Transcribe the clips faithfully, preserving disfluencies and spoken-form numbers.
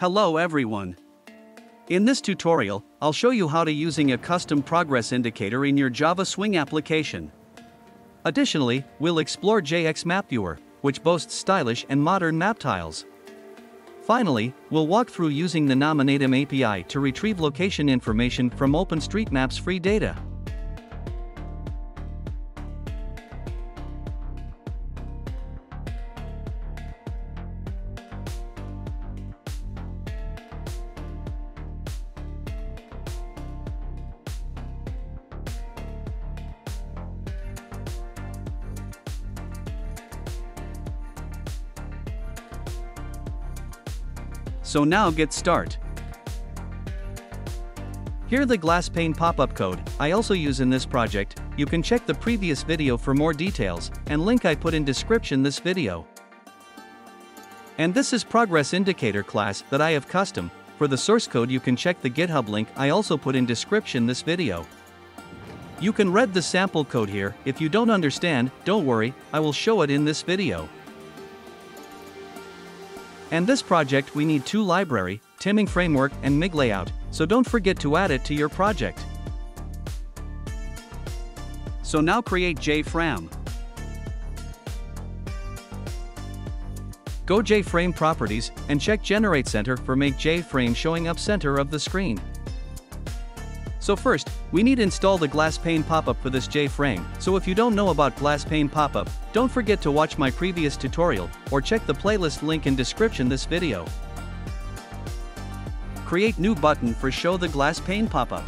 Hello everyone. In this tutorial, I'll show you how to using a custom progress indicator in your Java Swing application. Additionally, we'll explore JXMapViewer, which boasts stylish and modern map tiles. Finally, we'll walk through using the Nominatim A P I to retrieve location information from OpenStreetMap's free data. So now get start. Here the glass pane pop-up code I also use in this project. You can check the previous video for more details, and link I put in description this video. And this is progress indicator class that I have custom. For the source code you can check the GitHub link I also put in description this video. You can read the sample code here. If you don't understand, don't worry, I will show it in this video. And this project we need two library, Timing Framework and M I G Layout, so don't forget to add it to your project. So now create JFrame. Go JFrame Properties, and check Generate Center for make JFrame showing up center of the screen. So first, we need to install the glass pane pop-up for this JFrame, so if you don't know about glass pane pop-up, don't forget to watch my previous tutorial, or check the playlist link in description this video. Create new button for show the glass pane pop-up.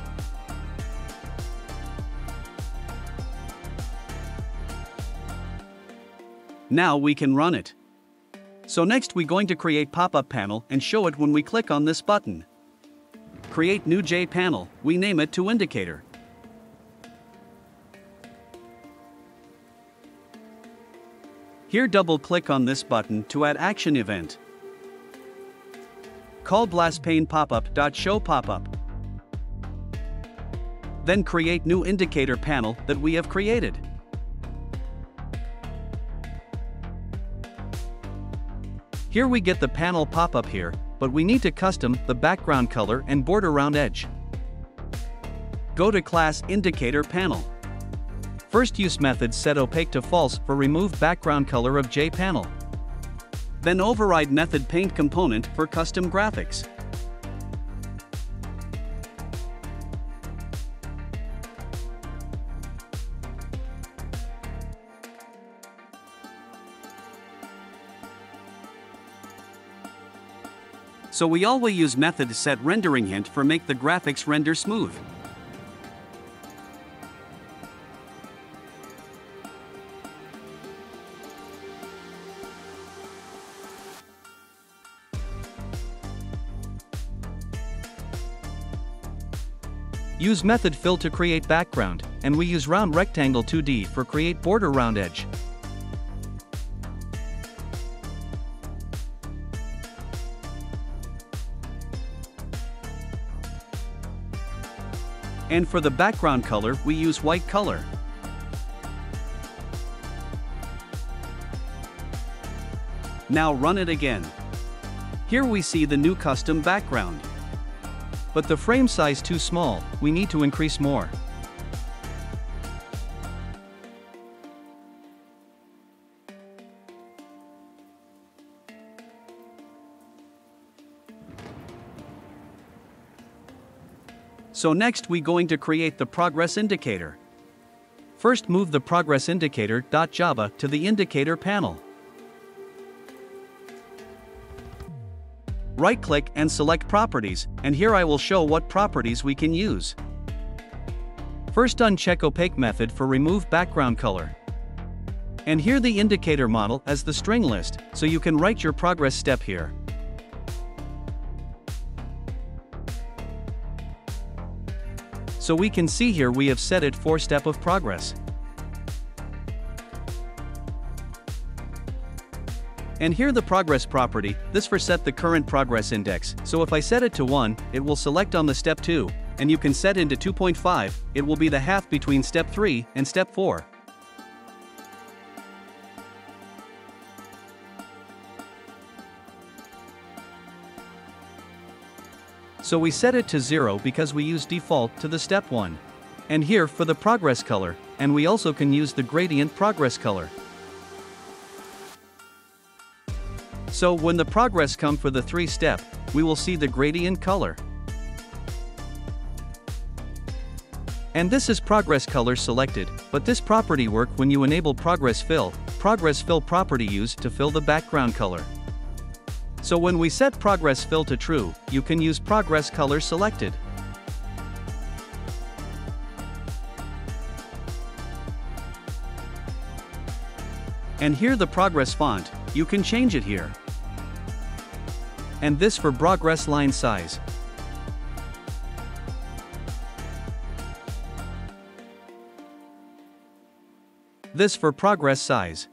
Now we can run it. So next we going to create pop-up panel and show it when we click on this button. Create new J panel, we name it to indicator. Here double click on this button to add action event. Call glass pane pop-up.show pop-up. Then create new indicator panel that we have created. Here we get the panel pop-up here, but we need to custom the background color and border round edge. Go to class indicator panel. First use method set opaque to false for remove background color of J panel. Then override method paint component for custom graphics. So we always use method set rendering hint for make the graphics render smooth. Use method fill to create background, and we use round rectangle two D for create border round edge. And for the background color we use white color. Now run it again. Here we see the new custom background. But the frame size too small, we need to increase more. So next we going to create the progress indicator. First move the progress indicator.java to the indicator panel. Right-click and select properties, and here I will show what properties we can use. First uncheck opaque method for remove background color. And here the indicator model as the string list, so you can write your progress step here. So we can see here we have set it for step of progress. And here the progress property, this for set the current progress index, so if I set it to one, it will select on the step two, and you can set into two point five, it will be the half between step three and step four. So we set it to zero because we use default to the step one. And here for the progress color, and we also can use the gradient progress color. So when the progress come for the three step, we will see the gradient color. And this is progress color selected, but this property work when you enable progress fill, progress fill property used to fill the background color. So when we set progress fill to true, you can use progress color selected. And here the progress font, you can change it here. And this for progress line size. This for progress size.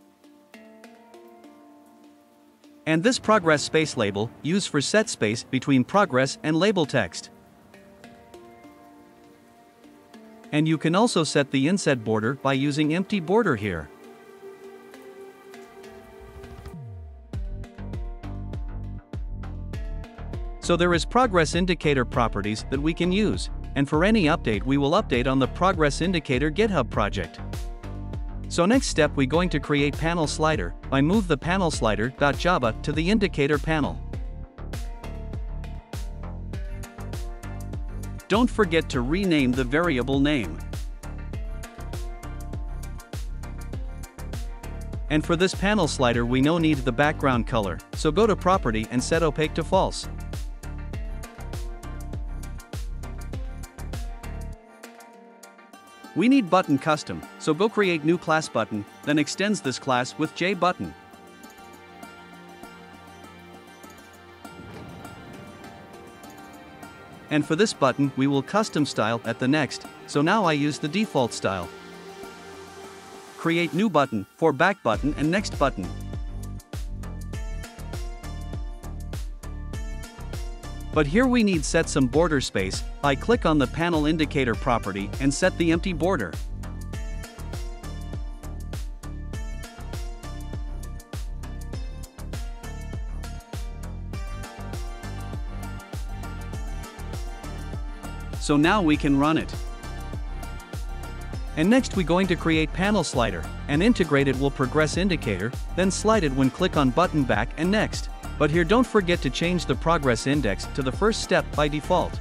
And this progress space label, used for set space between progress and label text. And you can also set the inset border by using empty border here. So there is progress indicator properties that we can use, and for any update we will update on the progress indicator GitHub project. So next step we going to create panel slider, by move the panel slider.java to the indicator panel. Don't forget to rename the variable name. And for this panel slider we no need the background color, so go to property and set opaque to false. We need button custom, so go create new class button, then extends this class with JButton. And for this button we will custom style at the next, so now I use the default style. Create new button, for back button and next button. But here we need set some border space, I click on the panel indicator property and set the empty border. So now we can run it. And next we going to create panel slider, and integrate it will progress indicator, then slide it when click on button back and next. But here don't forget to change the progress index to the first step by default.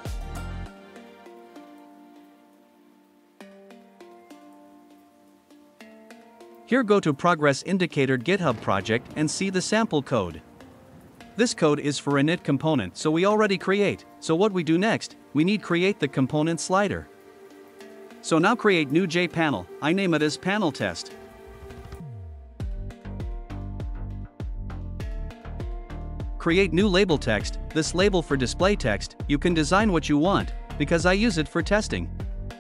Here go to progress indicator GitHub project and see the sample code. This code is for a init component so we already create, so what we do next, we need create the component slider. So now create new JPanel, I name it as panel test. Create new label text, this label for display text, you can design what you want, because I use it for testing.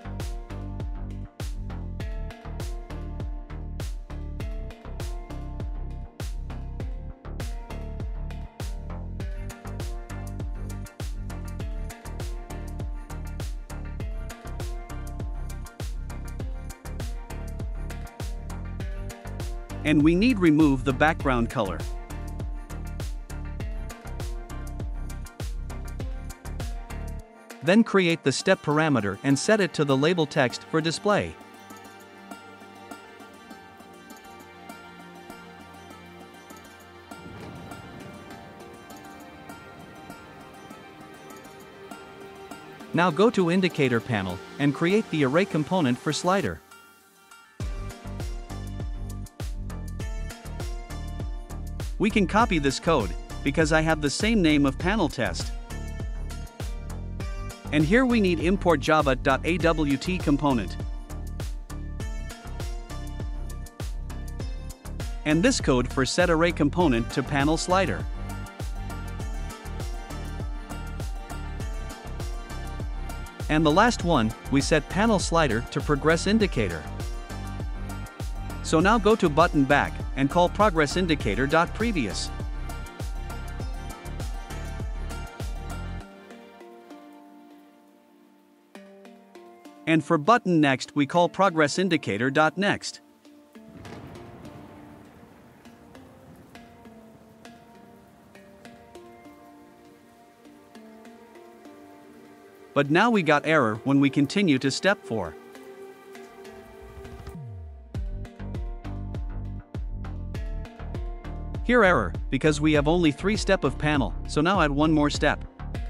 And we need remove the background color. Then create the step parameter and set it to the label text for display. Now go to indicator panel and create the array component for slider. We can copy this code, because I have the same name of panel test. And here we need import java.awt component. And this code for set array component to panel slider. And the last one, we set panel slider to progress indicator. So now go to button back and call progress indicator.previous. And for button next we call progress indicator.next. But now we got error when we continue to step four. Here error, because we have only three step of panel, so now add one more step.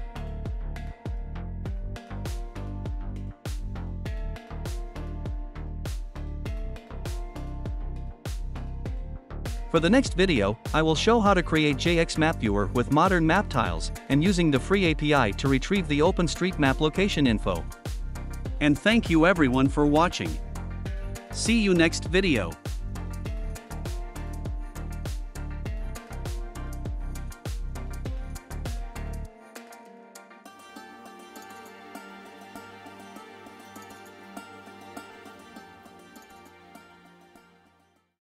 For the next video, I will show how to create JXMapViewer with modern map tiles, and using the free A P I to retrieve the OpenStreetMap location info. And thank you everyone for watching. See you next video.